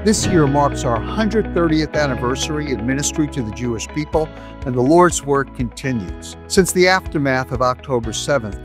This year marks our 130th anniversary in ministry to the Jewish people, and the Lord's work continues. Since the aftermath of October 7th,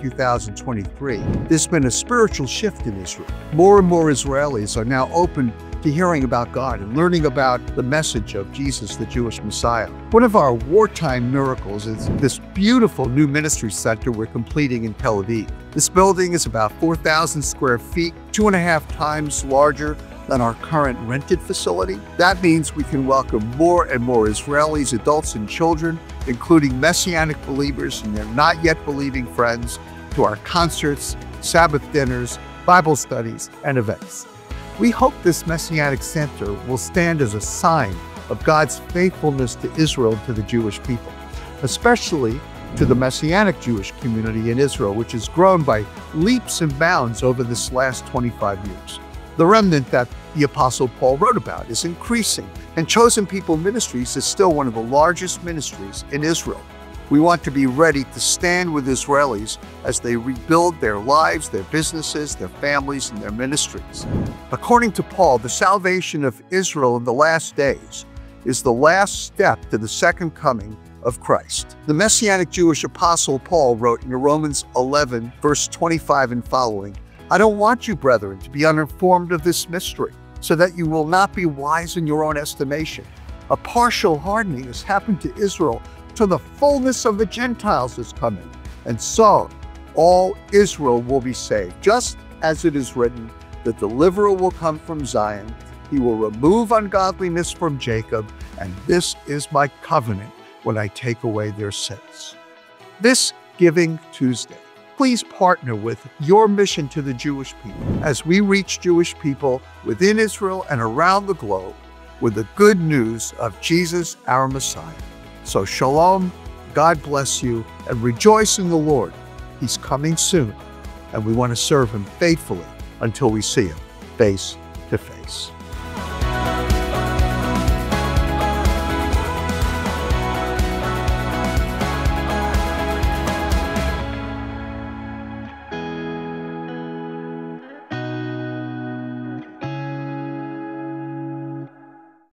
2023, there's been a spiritual shift in Israel. More and more Israelis are now open to hearing about God and learning about the message of Jesus, the Jewish Messiah. One of our wartime miracles is this beautiful new ministry center we're completing in Tel Aviv. This building is about 4,000 square feet, 2.5 times larger than our current rented facility. That means we can welcome more and more Israelis, adults and children, including Messianic believers and their not yet believing friends, to our concerts, Sabbath dinners, Bible studies, and events. We hope this Messianic Center will stand as a sign of God's faithfulness to Israel and to the Jewish people, especially to the Messianic Jewish community in Israel, which has grown by leaps and bounds over this last 25 years. The remnant that the Apostle Paul wrote about is increasing, and Chosen People Ministries is still one of the largest ministries in Israel. We want to be ready to stand with Israelis as they rebuild their lives, their businesses, their families, and their ministries. According to Paul, the salvation of Israel in the last days is the last step to the second coming of Christ. The Messianic Jewish Apostle Paul wrote in Romans 11, verse 25 and following, "I don't want you, brethren, to be uninformed of this mystery, so that you will not be wise in your own estimation. A partial hardening has happened to Israel till the fullness of the Gentiles is coming, and so all Israel will be saved. Just as it is written, the deliverer will come from Zion. He will remove ungodliness from Jacob, and this is my covenant when I take away their sins." This Giving Tuesday, please partner with your mission to the Jewish people as we reach Jewish people within Israel and around the globe with the good news of Jesus, our Messiah. So shalom, God bless you, and rejoice in the Lord. He's coming soon, and we want to serve him faithfully until we see him face to face.